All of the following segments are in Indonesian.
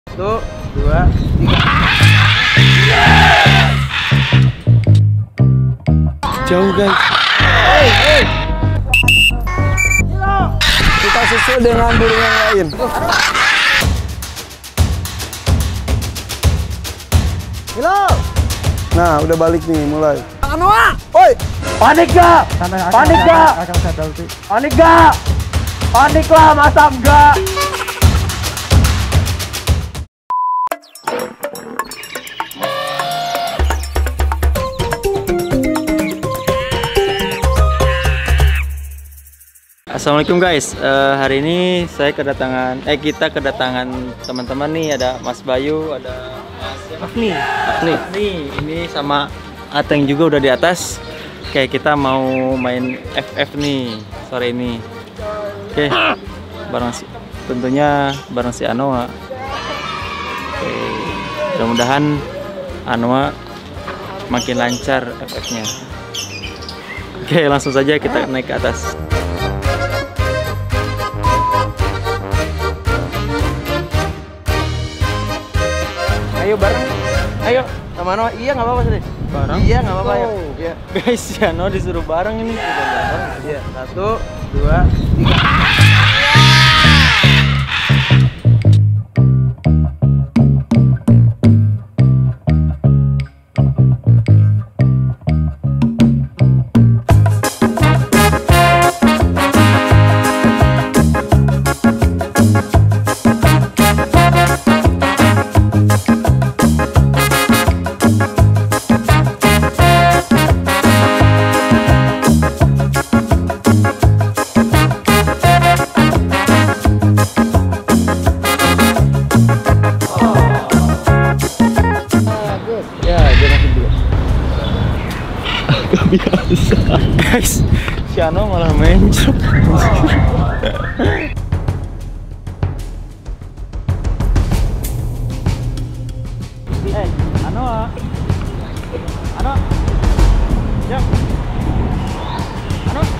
1, 2, 3. Jauh guys. Kita susul dengan burung yang lain. Milo. Nah, udah balik nih, mulai. Anoa. Oi, Panik gak? Panik gak? Panik gak? Panik lah, masa enggak? Assalamualaikum guys, hari ini kita kedatangan teman-teman nih, ada Mas Bayu, ada Mas Afni, ini sama Ateng juga udah di atas. Oke, kita mau main FF nih sore ini. Oke, tentunya bareng si Anoa. Oke, mudah-mudahan Anoa makin lancar FF-nya. Oke, langsung saja kita naik ke atas. Ayo bareng. Ayo sama Anoa. Iya nggak apa-apa sih. Bareng? Iya nggak apa-apa ya. Iya. Guys, si Anoa disuruh bareng ini. Iya. 1, 2, 3. Biasa guys, si Anoa malah mencret. Anoa, ya, Anoa.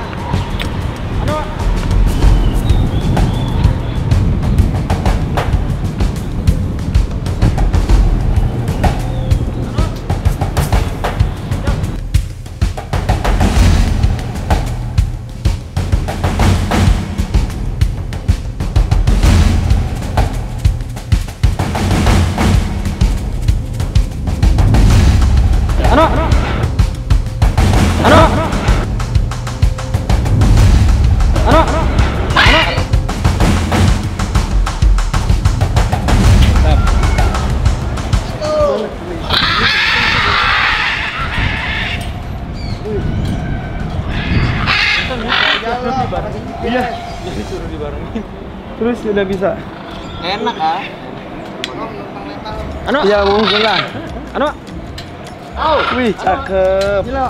Iya, jadi suruh dibarengin. terus udah bisa. Enak ah. Anoa. Iya, mungkin lah. Anoa. Oh. Wih, cakep. Milo.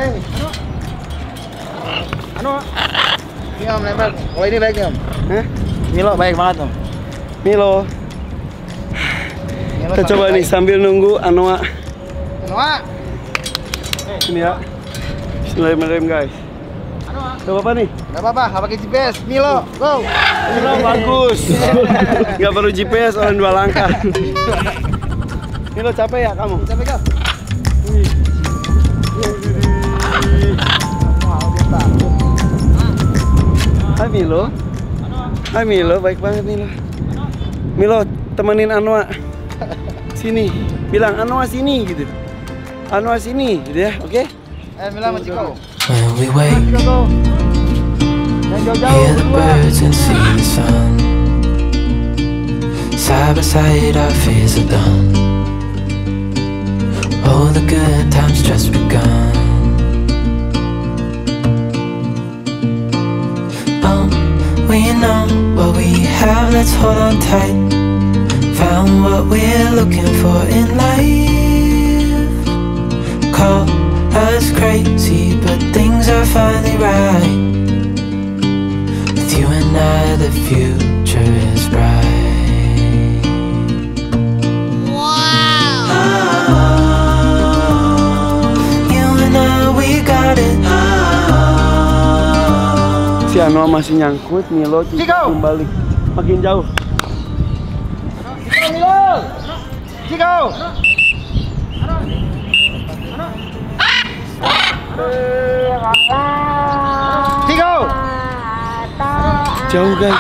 Anoa. Ini Om nempel. Oh ini baik nih Om. Hah? Milo baik banget Om. Milo. Kita coba nih sambil nunggu Anoa. Anoa. Ini ya. Bismillahirrahmanirrahim guys. Gak apa-apa nih? Gak apa-apa, gak pakai GPS. Milo, go. Milo bagus. Gak perlu GPS, orang 2 langkah. Milo capek ya kamu? Capek kah? Hai Milo. Hai Milo, baik banget Milo. Milo, temenin Anoa. Sini, bilang Anoa sini gitu. Anoa sini gitu ya, oke? Milo sama Ciko. When we wake, hear the birds and see the sun. Side by side our fears are done. Oh, the good times just begun. We know what we have, let's hold on tight. Found what we're looking for in life. Call us crazy, but things are finally right. With you and I, the future is bright. Wow! Oh, you and I, we got it. Si Anoa masih nyangkut, Milo belum balik. Makin jauh. Chico. Chico. Jauh guys.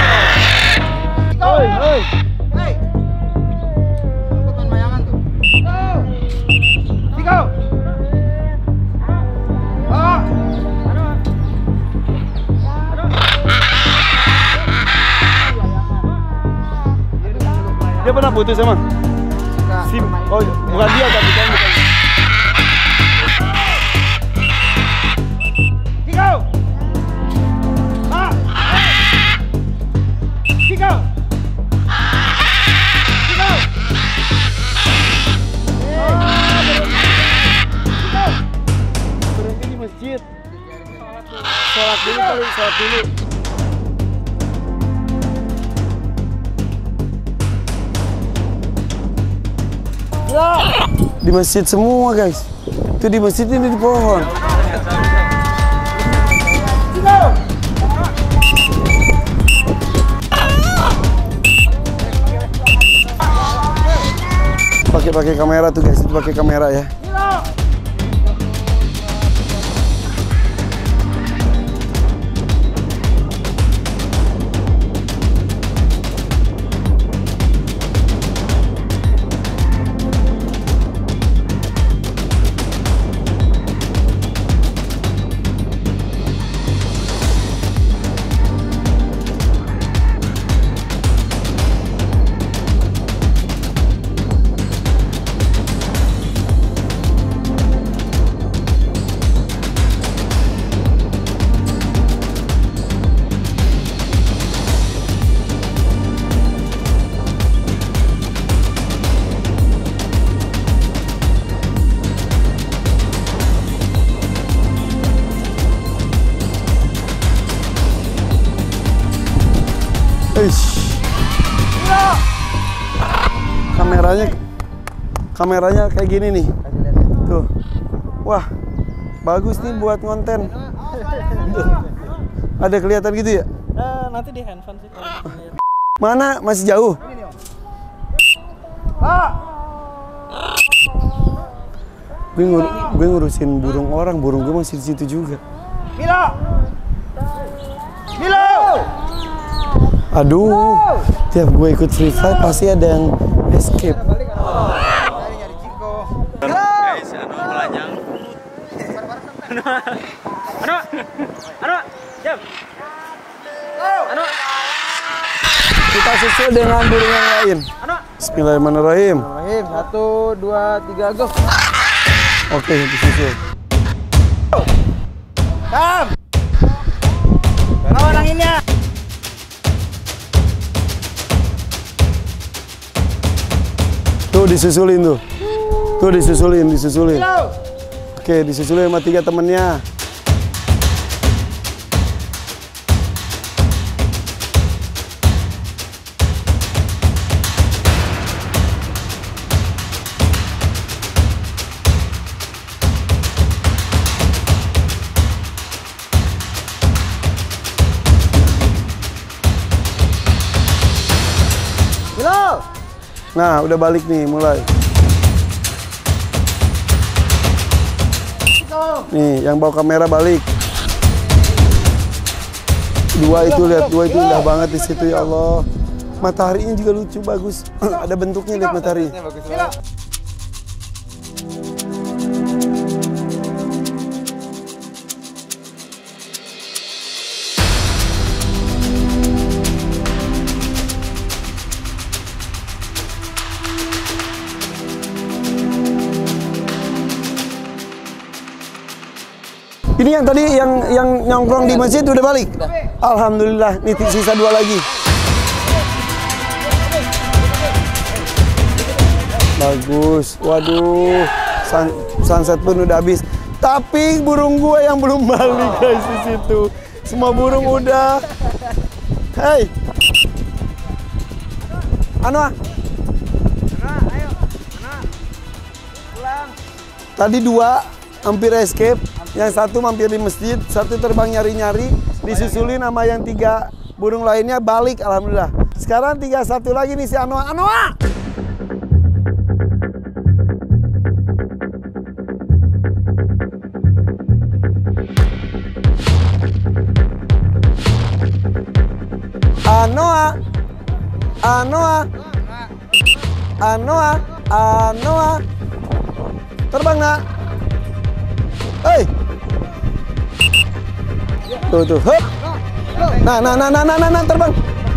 Oi, oi. Hey. Ikut mayangan tuh. Chico. Ah. Dia pernah putus emang? Sim. Oh, bukan dia tapi bukan. Chico. Ah. Chico. Chico. Berhenti di masjid. Sholat dulu kali, sholat dulu. Di masjid semua guys. Itu di masjid, ini di pohon. Pakai kamera tuh guys, itu pakai kamera ya. Kameranya kayak gini nih. Tuh. Wah. Bagus nih buat konten. Ada kelihatan gitu ya? Nanti di handphone sih. Mana? Masih jauh? Gue ngurusin burung orang, burung gue masih di situ juga. Milo! Milo! Aduh, tiap gue ikut free fire pasti ada yang escape. Guys, melanjang. Jam. Kita susul dengan burung yang lain. Bismillahirrahmanirrahim. 1, 2, 3, go. Oke, disusul. Kam. Bawa anginnya. Tuh disusulin tuh. Tuh disusulin. Oke, disusulin sama 3 temennya. Nah, udah balik nih, mulai. Nih, yang bawa kamera balik. Dua itu indah banget di situ ya Allah. Mataharinya juga lucu, bagus. Ada bentuknya, lihat matahari. Ini yang tadi yang nyongkrong di masjid udah balik. Alhamdulillah, nih sisa 2 lagi. Bagus. Waduh, sunset pun udah habis. Tapi burung gua yang belum balik guys di situ. Semua burung udah. Hey. Anwar. Ayo. Pulang. Tadi 2 hampir escape. Yang 1 mampir di masjid, 1 terbang nyari-nyari, disusulin sama yang 3 burung lainnya balik, alhamdulillah. Sekarang tinggal 1 lagi nih si Anoa. Anoa. Terbang nak. Hei. Tuh. Hup. Nah, terbang.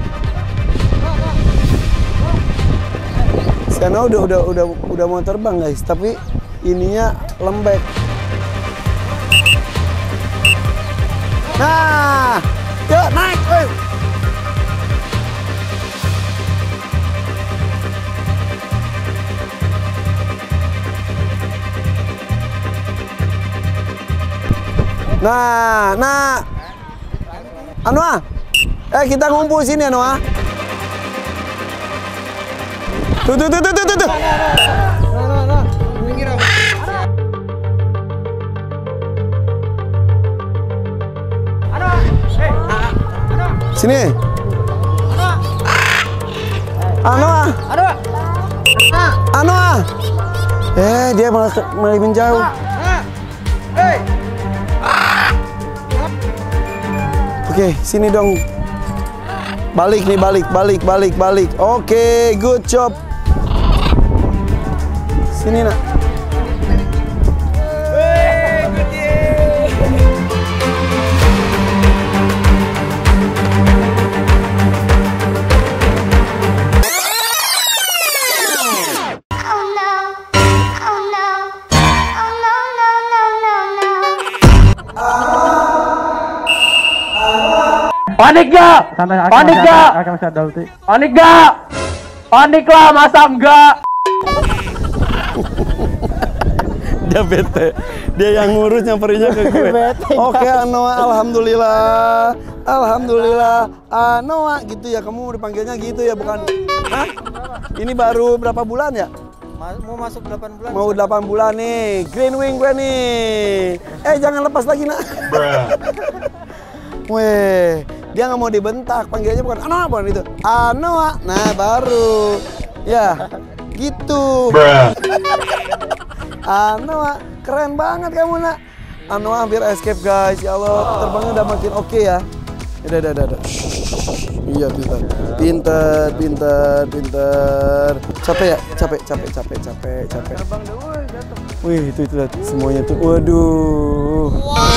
Si Anoa udah mau terbang guys, tapi ininya lembek. Nah, yuk naik. Nah, Anoa, kita ngumpul sini Anoa. Tuh. Sini. Anoa. Dia malah menjauh. Oke, sini dong. Balik nih, balik. Oke, good job. Sini nak. Panik gak? Panik lah, masa enggak? Dia bete. Dia yang ngurus nyamperinnya ke gue. Oke, Anoa, alhamdulillah. Anoa gitu ya, kamu dipanggilnya gitu ya, bukan? Hah? Ini baru berapa bulan ya? Mau masuk 8 bulan. Mau 8 bulan nih. Green wing gue nih. Jangan lepas lagi nak. Weh, dia nggak mau dibentak, panggilnya bukan Anoa, bukan itu. Anoa, nah baru, ya, gitu. Anoa, keren banget kamu nak. Anoa hampir escape guys, ya Allah, terbangnya udah makin oke ya. Udah. Iya pintar. Capek. Wih itu lihat semuanya tuh, waduh.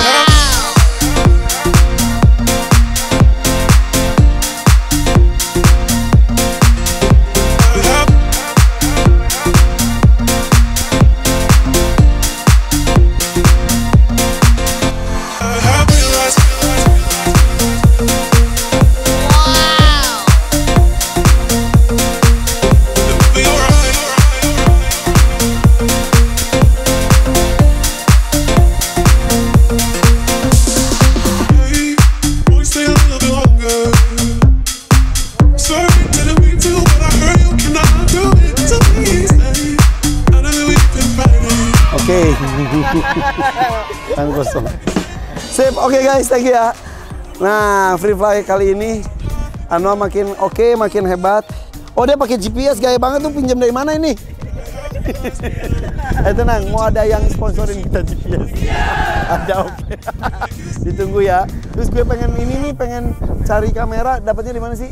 Kosong. Sip, oke guys, thank you ya. Nah, free fly kali ini Anoa makin oke, makin hebat. Oh, dia pakai GPS, gaya banget tuh, pinjam dari mana ini? Tenang, mau ada yang sponsorin kita GPS. Ada, oke. Ditunggu ya. Terus gue pengen ini nih, pengen cari kamera, dapatnya di mana sih?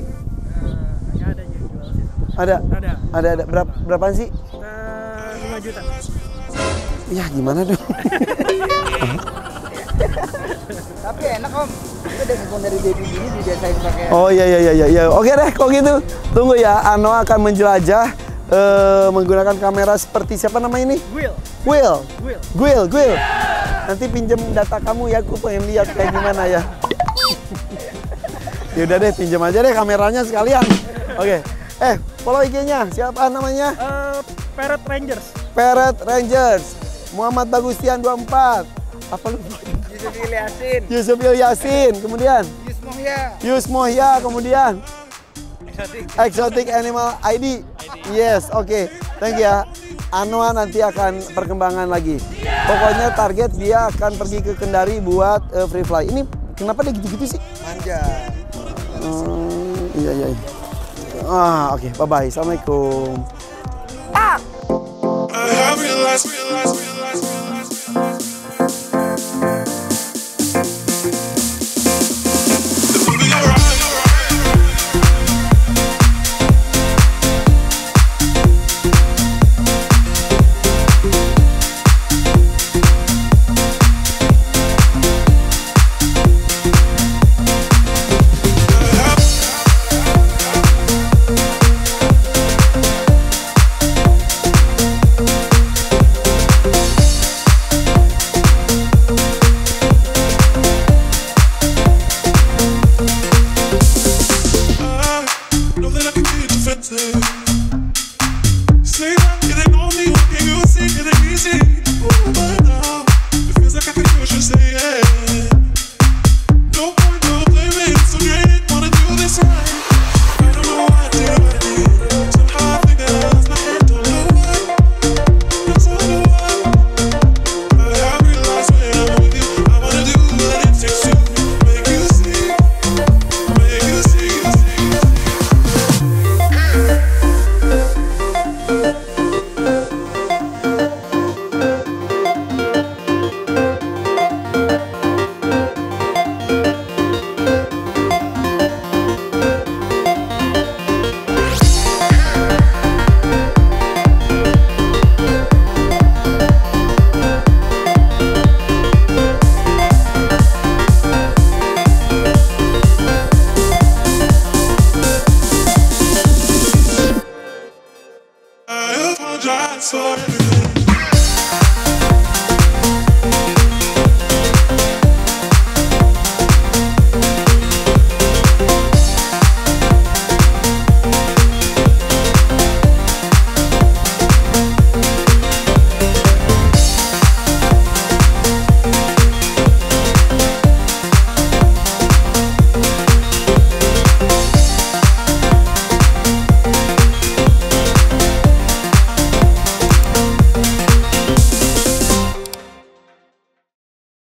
Ada. Berapaan sih? 5 juta. Ya gimana dong? Tapi enak om, itu dari baby gini dibiasain pakai. Oh iya. Oke deh, kalau gitu tunggu ya. Anoa akan menjelajah menggunakan kamera seperti siapa nama ini? Will. Nanti pinjam data kamu ya, aku pengen lihat kayak gimana ya. Yaudah deh, pinjam aja deh kameranya sekalian. Oke. Follow IG-nya, siapa namanya? Parrot Rangers. Muhammad Bagustian 24. Apa lu? Yusuf Yasin. Kemudian? Yus Mohya. Kemudian? Exotic Animal ID. Yes, oke. Thank you ya. Anoa nanti akan perkembangan lagi. Pokoknya target dia akan pergi ke Kendari buat free fly. Ini kenapa dia gitu-gitu sih? Manja. Iya. Oke. Bye-bye. Assalamualaikum. I realize the movie you're apologize for everything.